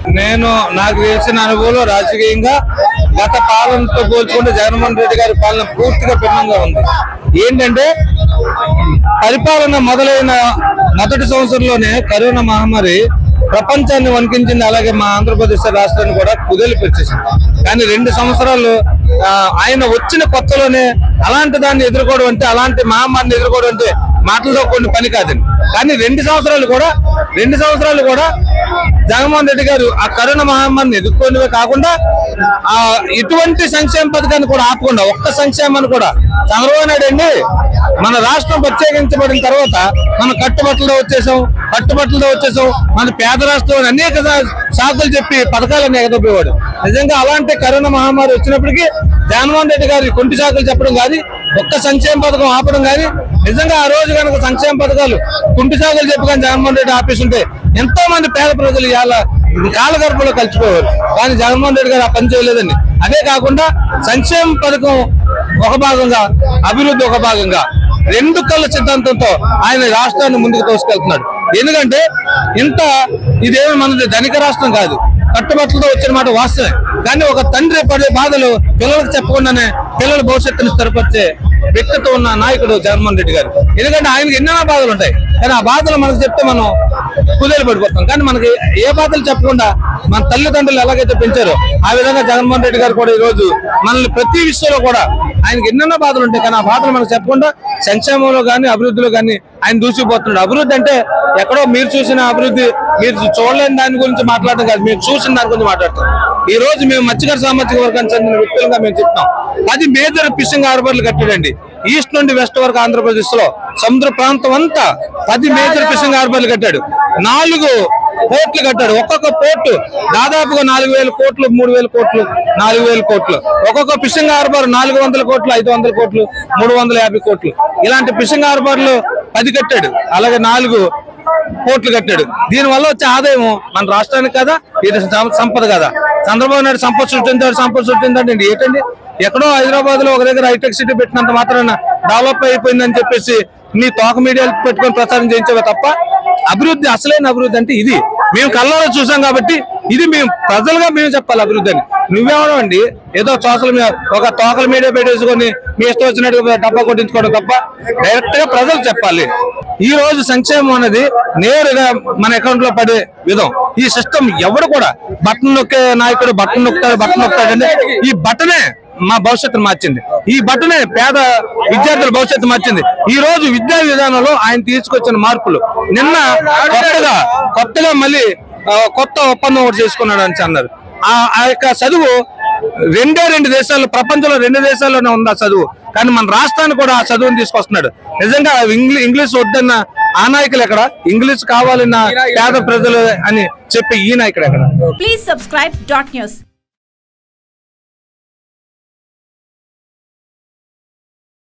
నేను నాకు తెలిసిన అనుభవంలో రాజకీయంగా గత పాలనతో పోల్చుకుంటే జగన్మోహన్ రెడ్డి గారి పాలన పూర్తిగా భిన్నంగా ఉంది. ఏంటంటే పరిపాలన మొదలైన మొదటి సంవత్సరంలోనే కరోనా మహమ్మారి ప్రపంచాన్ని వణికించింది. అలాగే మా ఆంధ్రప్రదేశ్ రాష్ట్రాన్ని కూడా కుదేలిపెట్టేసింది. కానీ 2 సంవత్సరాలు ఆయన వచ్చిన కొత్తలోనే అలాంటి దాన్ని ఎదుర్కోవడం అంటే, అలాంటి మహమ్మారిని ఎదుర్కోవడం అంటే మాటలతో కొన్ని పని కాదండి. కానీ 2 సంవత్సరాలు కూడా జగన్మోహన్ రెడ్డి గారు ఆ కరోనా మహమ్మారిని ఎదుర్కొనివే కాకుండా ఇటువంటి సంక్షేమ పథకాన్ని కూడా ఆపకుండా ఒక్క సంక్షేమాన్ని కూడా చంద్రబాబు నాయుడు అండి మన రాష్ట్రం ప్రత్యేకించబడిన తర్వాత మనం కట్టుబట్టలతో వచ్చేసాం మన పేద రాష్ట్రం అనేక సాకులు చెప్పి పథకాలను ఎగదొబ్బేవాడు. నిజంగా అలాంటి కరోనా మహమ్మారి వచ్చినప్పటికీ జగన్మోహన్ రెడ్డి గారి కొంటి సాకులు చెప్పడం కానీ ఒక్క సంక్షేమ పథకం ఆపడం కానీ, నిజంగా ఆ రోజు కనుక సంక్షేమ పథకాలు కుంటి సాగులు చెప్పి కానీ జగన్మోహన్ రెడ్డి ఆపేస్తుంటే ఎంతో మంది పేద ప్రజలు ఇవాళ కాలగర్భంలో కలిసిపోయేవారు. కానీ జగన్మోహన్ రెడ్డి గారు ఆ పని చేయలేదండి. అదే కాకుండా సంక్షేమ పథకం ఒక భాగంగా, అభివృద్ధి ఒక భాగంగా 2 కళ్ళ సిద్ధాంతంతో ఆయన రాష్ట్రాన్ని ముందుకు తోసుకెళ్తున్నాడు. ఎందుకంటే ఇదేమి మనది ధనిక రాష్ట్రం కాదు, కట్టుబట్టలతో వచ్చిన మాట వాస్తవే. కానీ ఒక తండ్రి పడే బాధలు పిల్లలకు చెప్పకుండానే పిల్లల భవిష్యత్తును స్థిరపరిచే వ్యక్తితో ఉన్న నాయకుడు జగన్మోహన్ రెడ్డి గారు. ఎందుకంటే ఆయనకి ఎన్నెన్నో బాధలు ఉంటాయి, కానీ ఆ బాధలు మనకు చెప్తే మనం కుదేలు పడిపోతాం. కానీ మనకి ఏ బాధలు చెప్పకుండా మన తల్లిదండ్రులు ఎలాగైతే పెంచారో ఆ విధంగా జగన్మోహన్ రెడ్డి గారు కూడా ఈ రోజు మనల్ని ప్రతి విషయంలో కూడా ఆయనకి ఎన్నెన్నో బాధలు ఉంటాయి, కానీ ఆ బాధలు మనకు చెప్పకుండా సంక్షేమంలో కానీ అభివృద్ధిలో కానీ ఆయన దూసిపోతున్నాడు. అభివృద్ధి అంటే ఎక్కడో మీరు చూసిన అభివృద్ధి, మీరు చూడలేని దాని గురించి మాట్లాడటం కాదు, మీరు చూసిన దాని గురించి మాట్లాడతాం. ఈ రోజు మేము మత్స్యకార సామాజిక వర్గానికి చెందిన వ్యక్తులుగా మేము చెప్తాం. 10 మేజర్ ఫిషింగ్ హార్బర్లు కట్టాడండి. ఈస్ట్ నుండి వెస్ట్ వరకు ఆంధ్రప్రదేశ్ లో సముద్ర ప్రాంతం అంతా 10 మేజర్ ఫిషింగ్ హార్బర్లు కట్టాడు. 4 పోర్ట్లు కట్టాడు. ఒక్కొక్క పోర్టు దాదాపుగా 4,000 కోట్లు, 3,000 కోట్లు, 4,000 కోట్లు. ఒక్కొక్క ఫిషింగ్ హార్బర్ 400 కోట్లు, 500 కోట్లు, 350 కోట్లు. ఇలాంటి ఫిషింగ్ హార్బర్లు 10 కట్టాడు. అలాగే 4 పోర్ట్లు కట్టాడు. దీనివల్ల వచ్చే ఆదాయం మన రాష్ట్రానికి కదా, ఇది సంపద కదా. చంద్రబాబు నాయుడు సంపద సృష్టిందంటే ఏంటండి? ఎక్కడో హైదరాబాద్ లో ఒక దగ్గర హైటెక్ సిటీ పెట్టినంత మాత్రాన డెవలప్ అయిపోయిందని చెప్పేసి మీ తోక మీడియాలు పెట్టుకొని ప్రచారం చేయించవే తప్ప అభివృద్ధి, అసలైన అభివృద్ధి అంటే ఇది. మేము కళ్ళలో చూసాం కాబట్టి ఇది మేము ప్రజలుగా మేము చెప్పాలి అభివృద్ధి అని. నువ్వేమో అండి ఏదో ఒక తోకల మీడియా పెట్టేసుకొని మీ ఇష్టం వచ్చినట్టు డబ్బా కొట్టించుకోవడం తప్ప డైరెక్ట్ గా ప్రజలు చెప్పాలి. ఈ రోజు సంక్షేమం అనేది నేరుగా మన అకౌంట్ లో పడే విధం. ఈ సిస్టమ్ ఎవడు కూడా బటన్ నొక్కే నాయకుడు బటన్ నొక్కుతాడంటే ఈ బటనే మా భవిష్యత్తును మార్చింది. ఈ బటనే పేద విద్యార్థుల భవిష్యత్తు మార్చింది. ఈ రోజు విద్యా విధానంలో ఆయన తీసుకొచ్చిన మార్పులు నిన్న కొత్తగా మళ్ళీ కొత్త ఒప్పందం ఒకటి చేసుకున్నాడు అని అన్నారు. ఆ యొక్క చదువు 2 దేశాల్లో, ప్రపంచంలో 2 దేశాల్లోనే ఉంది ఆ చదువు. కానీ మన రాష్ట్రాన్ని కూడా ఆ చదువుని తీసుకొస్తున్నాడు. నిజంగా ఇంగ్లీష్ వద్దన్న ఆ నాయకులు ఎక్కడ, ఇంగ్లీష్ కావాలన్న పేద ప్రజలు అని చెప్పి ఈ నాయకుడు ఎక్కడ? Please subscribe .news